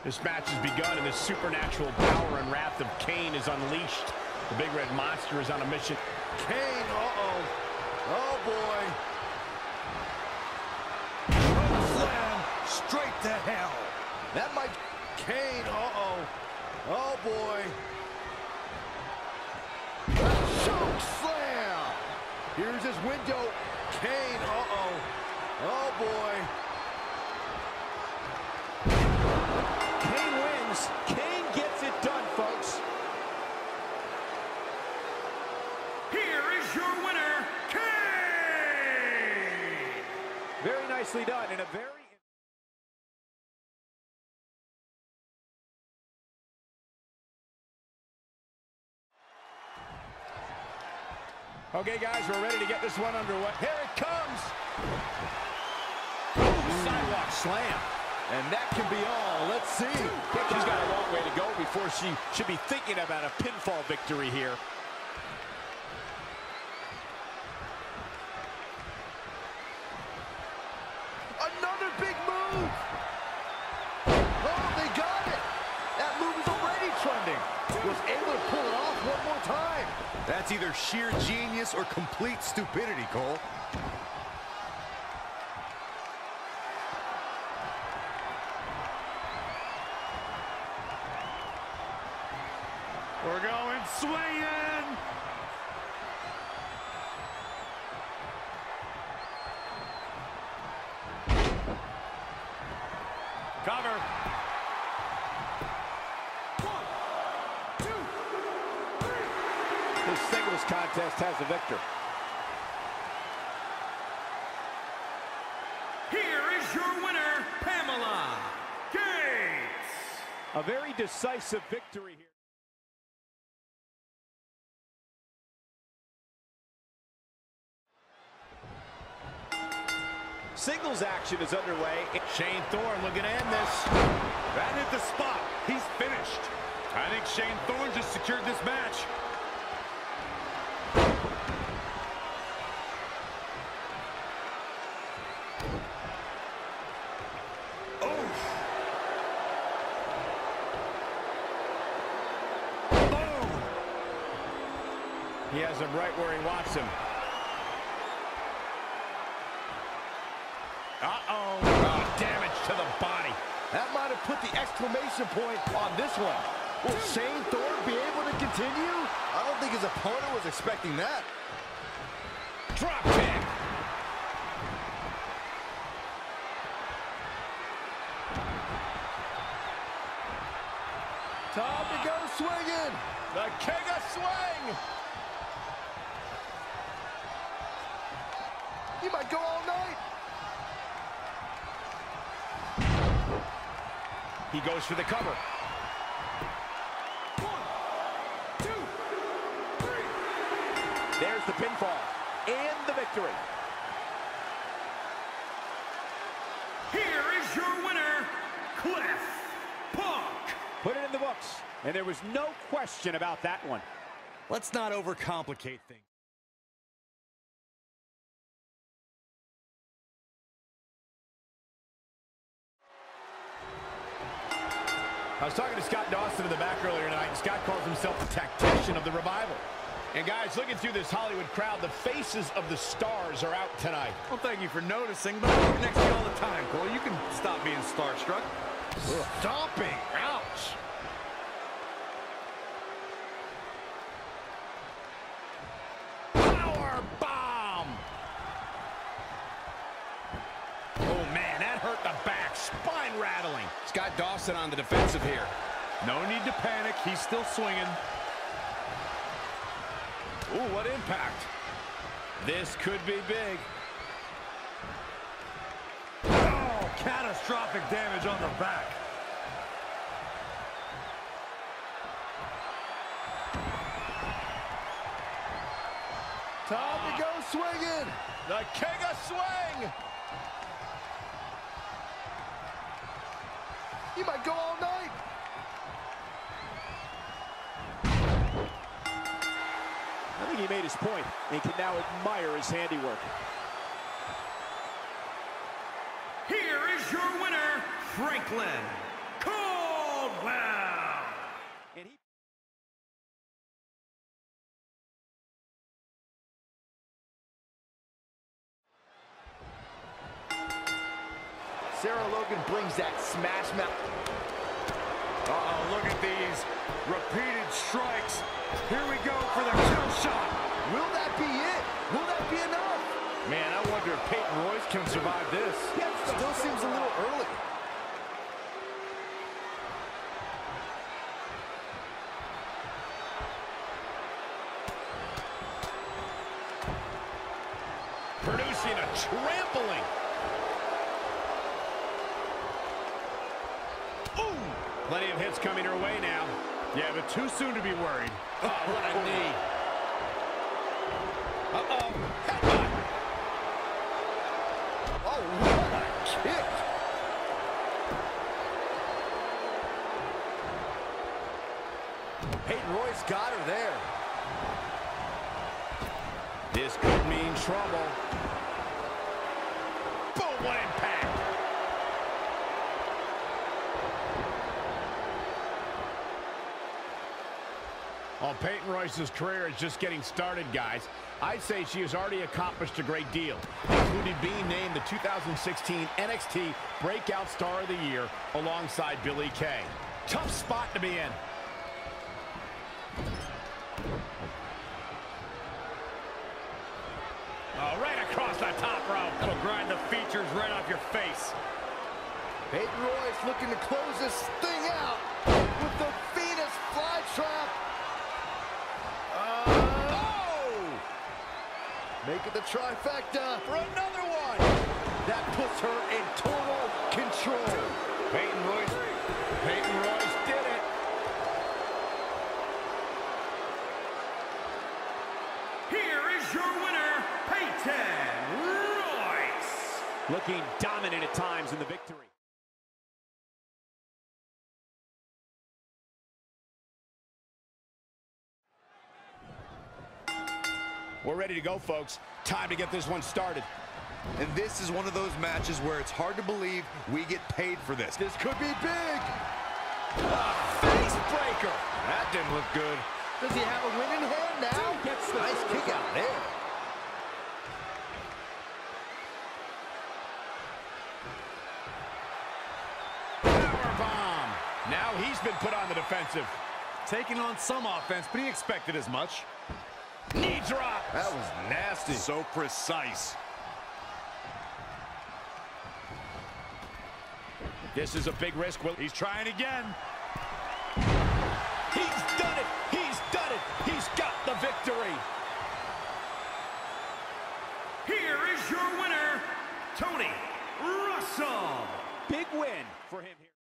This match has begun, and the supernatural power and wrath of Kane is unleashed. The Big Red Monster is on a mission. Kane, oh boy. Slam, straight to hell. That might, Kane, oh boy. Choke slam. Here's his window. Kane, oh boy. Kane wins. Kane gets it done, folks. Here is your winner, Kane! Very nicely done in a very... Okay, guys, we're ready to get this one underway. Here it comes. Sidewalk slam. And that can be all. Let's see. She's got a long way to go before she should be thinking about a pinfall victory here. Another big move. Oh, they got it. That move is already trending. Was able to pull it off one more time. That's either sheer genius or complete stupidity, Cole. We're going swinging! Cover. 1, 2, 3. This singles contest has a victor. Here is your winner, Pamela Gates! A very decisive victory here. Singles action is underway. Shane Thorne looking to end this. That hit the spot. He's finished. I think Shane Thorne just secured this match. Oh! Boom! He has him right where he wants him. Uh-oh. Oh, damage to the body. That might have put the exclamation point on this one. Will Shane Thorne be able to continue? I don't think his opponent was expecting that. Drop kick. Time to go swinging. The king of swing. He might go all night. He goes for the cover. 1, 2, 3. There's the pinfall and the victory. Here is your winner, Cliff Punk. Put it in the books. And there was no question about that one. Let's not overcomplicate things. I was talking to Scott Dawson in the back earlier tonight, and Scott calls himself the tactician of the Revival. And guys, looking through this Hollywood crowd, the faces of the stars are out tonight. Well, thank you for noticing, but I'm next to you all the time, Cole. You can stop being starstruck. Stomping. Ouch. Power bomb! Oh, man, that hurt the back. Spine rattling. Scott Dawson on the defensive here. No need to panic. He's still swinging. Ooh, what impact. This could be big. Oh, catastrophic damage on the back. Time to go swinging. The king of swing! He might go all night. I think he made his point and can now admire his handiwork. Here is your winner, Franklin Cole. Sarah Logan brings that smash mouth. Uh-oh, look at these repeated strikes. Here we go for the kill shot. Will that be it? Will that be enough? Man, I wonder if Peyton Royce can survive this. Still seems a little early. Producing a trampling. Ooh! Plenty of hits coming her way now. Yeah, but too soon to be worried. Oh, what a knee. Uh-oh. Headbutt. Oh, what a kick. Peyton Royce got her there. This could mean trouble. Boom, what impact. Well, Peyton Royce's career is just getting started, guys. I'd say she has already accomplished a great deal, including being named the 2016 NXT Breakout Star of the Year alongside Billie Kay. Tough spot to be in. Oh, right across the top rope. That'll grind the features right off your face. Peyton Royce looking to close this thing out with the Venus flytrap. Make it the trifecta for another one. That puts her in total control. Peyton Royce did it. Here is your winner, Peyton Royce. Looking dominant at times in the victory. We're ready to go, folks. Time to get this one started. And this is one of those matches where it's hard to believe we get paid for this. This could be big. Face breaker. That didn't look good. Does he have a win in hand now? Gets the nice kick out there. Powerbomb. Now he's been put on the defensive. Taking on some offense, but he expected as much. Knee drop. That was nasty. So precise. This is a big risk. He's trying again. He's done it. He's done it. He's got the victory. Here is your winner, Tony Russell. Big win for him here.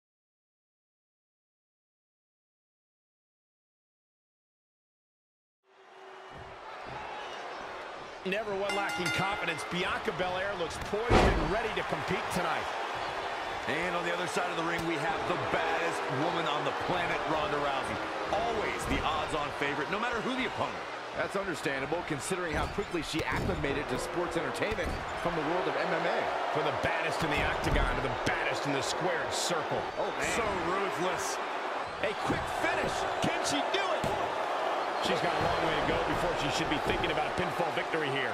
Never one lacking confidence. Bianca Belair looks poised and ready to compete tonight. And on the other side of the ring, we have the baddest woman on the planet, Ronda Rousey. Always the odds-on favorite, no matter who the opponent. That's understandable, considering how quickly she acclimated to sports entertainment from the world of MMA. For the baddest in the octagon to the baddest in the squared circle. Oh, man. So ruthless. A quick finish. Can she do it? She's got a long way to go before she should be thinking about a pinfall victory here.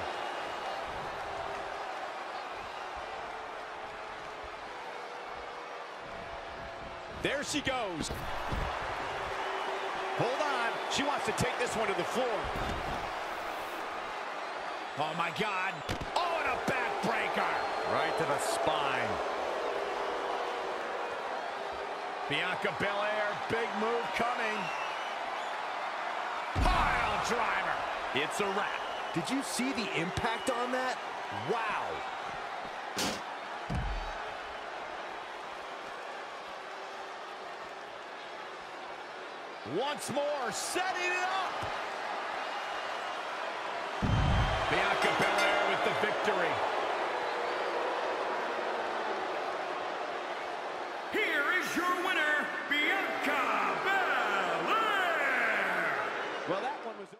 There she goes. Hold on. She wants to take this one to the floor. Oh, my God. Oh, and a backbreaker. Right to the spine. Bianca Belair, big move coming. Pile driver. It's a wrap. Did you see the impact on that? Wow. Once more, setting it up. Bianca Belair with the victory. Here is your winner, Bianca Belair. Well, that one was over.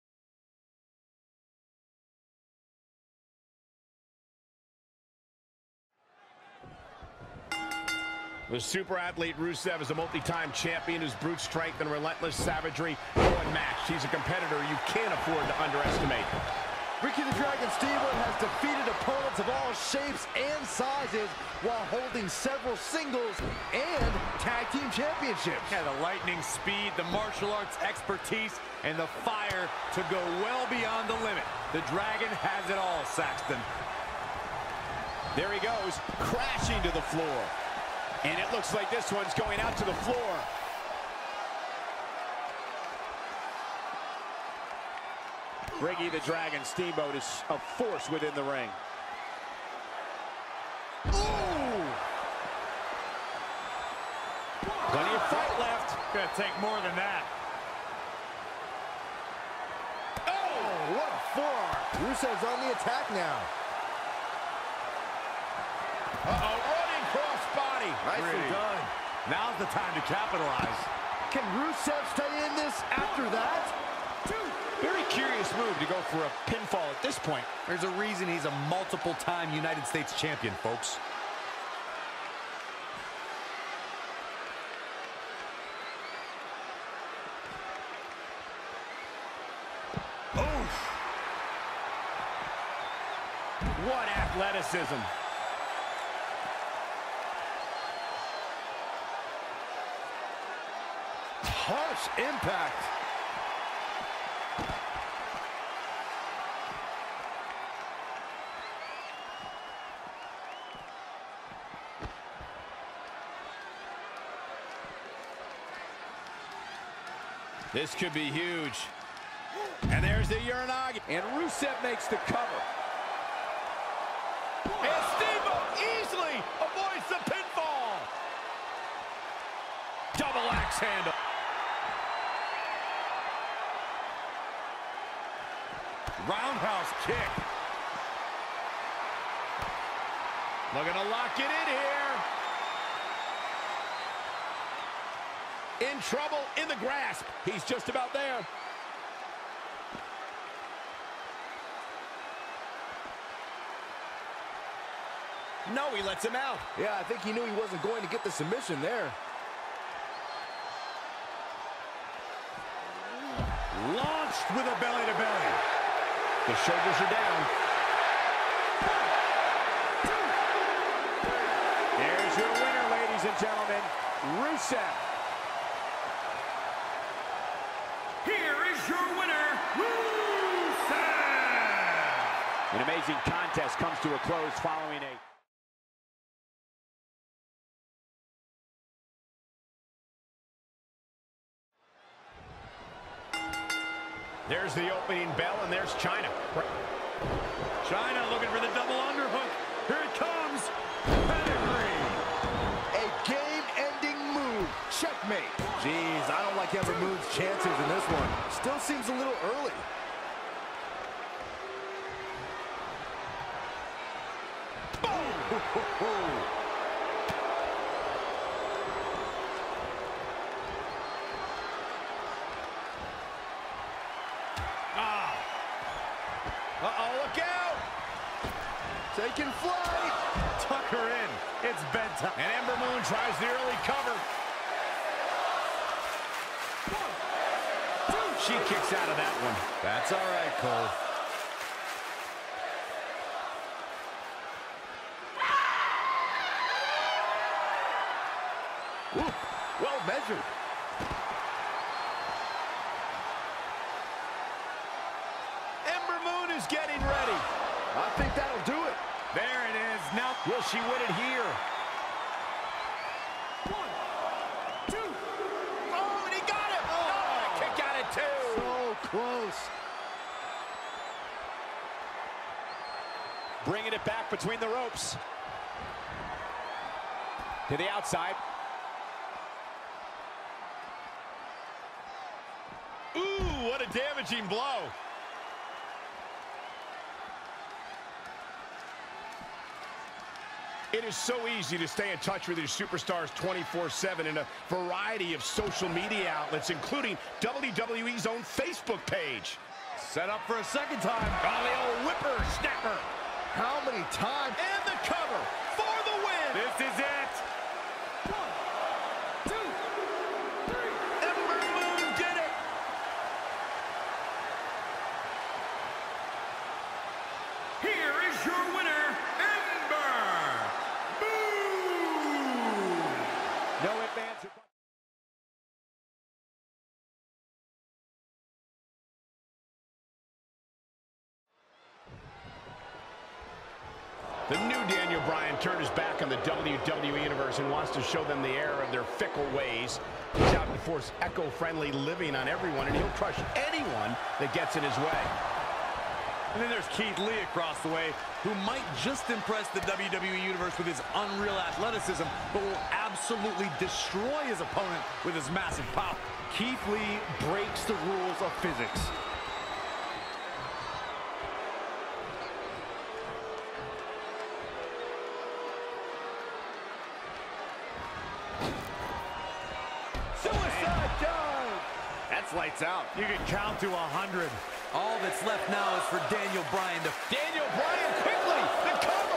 The super athlete Rusev is a multi-time champion whose brute strength and relentless savagery go unmatched. He's a competitor you can't afford to underestimate. Ricky the Dragon Steamboat has defeated opponents of all shapes and sizes while holding several singles and tag team championships. Yeah, the lightning speed, the martial arts expertise, and the fire to go well beyond the limit. The Dragon has it all, Saxton. There he goes, crashing to the floor. And it looks like this one's going out to the floor. Ricky the Dragon Steamboat is a force within the ring. Ooh! Plenty of fight left. Gonna take more than that. Oh, what a forearm. Rusev's on the attack now. Uh-oh, running crossbody. Nicely done. Now's the time to capitalize. Can Rusev stay in this after that? Very curious move to go for a pinfall at this point. There's a reason he's a multiple-time United States champion, folks. Oof. What athleticism. Harsh impact. This could be huge. And there's the Uranagi. And Rusev makes the cover. And Steamboat easily avoids the pinfall. Double axe handle. Roundhouse kick. Looking to lock it in here. In trouble, in the grasp. He's just about there. No, he lets him out. Yeah, I think he knew he wasn't going to get the submission there. Launched with a belly-to-belly. The shoulders are down. There's your winner, ladies and gentlemen, Rusev. Here is your winner, Rusev! An amazing contest comes to a close following a... There's the opening bell, and there's Chyna. Chyna looking for the double underhook. Here it comes. Pedigree. A game-ending move. Checkmate. Jeez, I don't like Ember Moon's chances in this one. Still seems a little early. Uh-oh, look out! Taking flight. Tuck her in. It's bedtime. And Ember Moon tries the early cover. She kicks out of that one. That's all right, Cole. Ooh, well measured. Ember Moon is getting ready. I think that'll do it. There it is. Now, Will she win it here? Oh, and he got it! Oh, the kick out at two! So close. Bringing it back between the ropes. To the outside. Ooh, what a damaging blow. It is so easy to stay in touch with your superstars 24/7 in a variety of social media outlets, including WWE's own Facebook page. set up for a second time. Oh, the old whipper-snapper. How many times? And the cover for the win. This is it. Ember Moon did it. The new Daniel Bryan turned his back on the WWE Universe and wants to show them the error of their fickle ways. He's out to force eco-friendly living on everyone, and he'll crush anyone that gets in his way. And then there's Keith Lee across the way, who might just impress the WWE Universe with his unreal athleticism, but will absolutely destroy his opponent with his massive power. Keith Lee breaks the rules of physics. Suicide dive! That's lights out. You can count to 100. All that's left now is for Daniel Bryan to... Daniel Bryan quickly! The cover!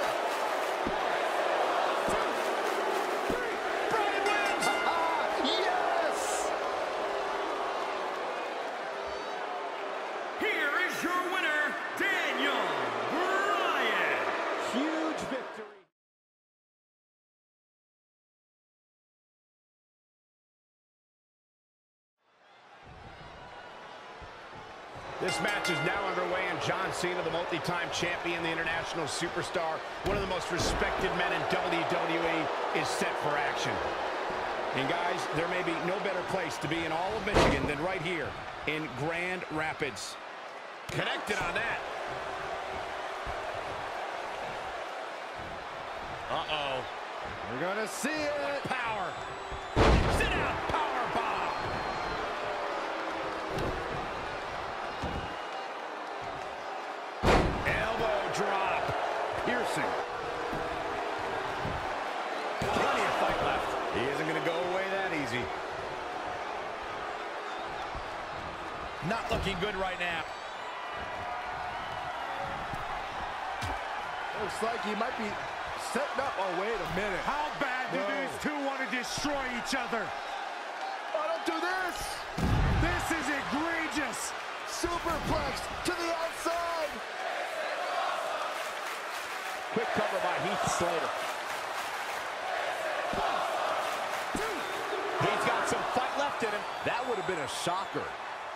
1, 2, 3. Bryan wins! Yes! Here is your winner, Daniel Bryan. Huge victory. This match is now underway, and John Cena, the multi-time champion, the international superstar, one of the most respected men in WWE, is set for action. And guys, there may be no better place to be in all of Michigan than right here in Grand Rapids. Connected on that. Uh-oh. We're gonna see it. Power. Sit out. Power bomb. Elbow drop. Piercing. Plenty of fight left. He isn't gonna go away that easy. Not looking good right now. Looks like he might be setting up. Oh, wait a minute. How bad do these two want to destroy each other? Oh, don't do this! This is egregious. Superplex to the outside! Quick cover by Heath Slater. 1, 2. He's got some fight left in him. That would have been a shocker.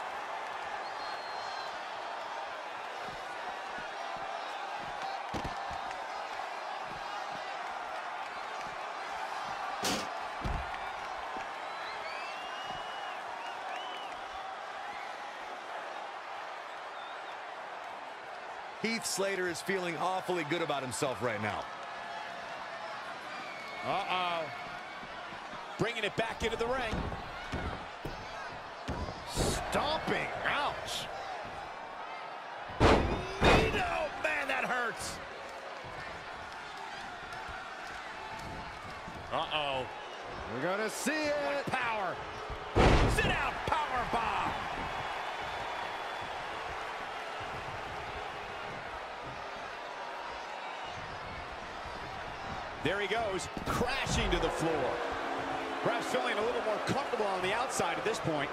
Heath Slater is feeling awfully good about himself right now. Uh-oh. Bringing it back into the ring. Stomping. Ouch. No, man, that hurts. Uh-oh. We're gonna see it. Power. Sit out. Power bomb. There he goes, crashing to the floor. Perhaps feeling a little more comfortable on the outside at this point.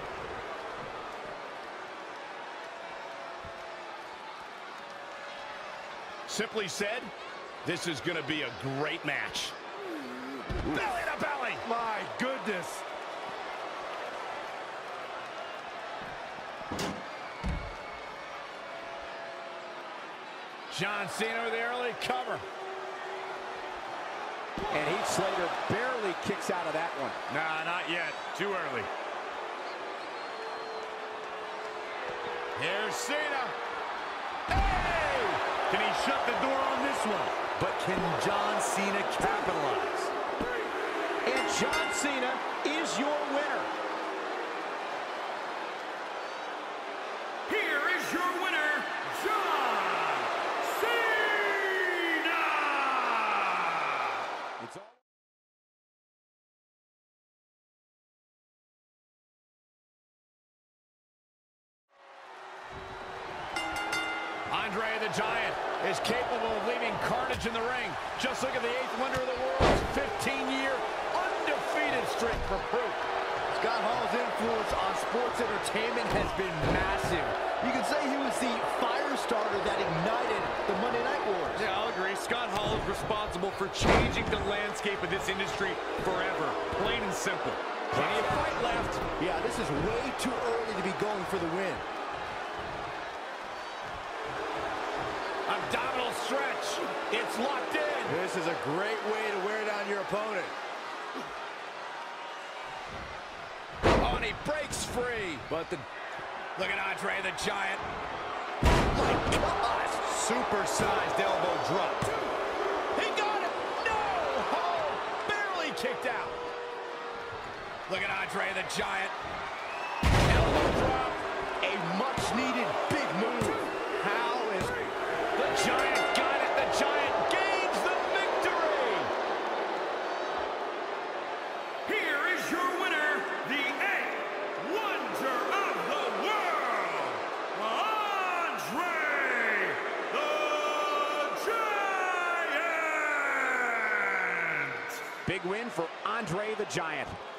Simply said, this is going to be a great match. Belly to belly. My goodness. John Cena with the early cover. And Heath Slater barely kicks out of that one. Nah, not yet. Too early. Here's Cena. Hey! Can he shut the door on this one? But can John Cena capitalize? And John Cena is your winner. Here is your winner, John Cena. It's all Andre the Giant is capable of leaving carnage in the ring. Just look at the 8th wonder of the world's 15-year undefeated streak for proof. Scott Hall's influence on sports entertainment has been massive. You could say he was the fire starter that ignited the Monday Night Wars. Yeah, I'll agree. Scott Hall is responsible for changing the landscape of this industry forever. Plain and simple. Plenty of fight left. Yeah, this is way too early to be going for the win. A abdominal stretch. It's locked in. This is a great way to wear down your opponent. Oh, and he breaks free. But the... Look at Andre the Giant. My God! Super-sized elbow drop. He got it. No! Oh, barely kicked out. Look at Andre the Giant. Elbow drop. A much-needed big move. How is... The Giant got it. The Giant gains the victory. Here is your winner, the eighth Wonder of the World, Andre the Giant! Big win for Andre the Giant.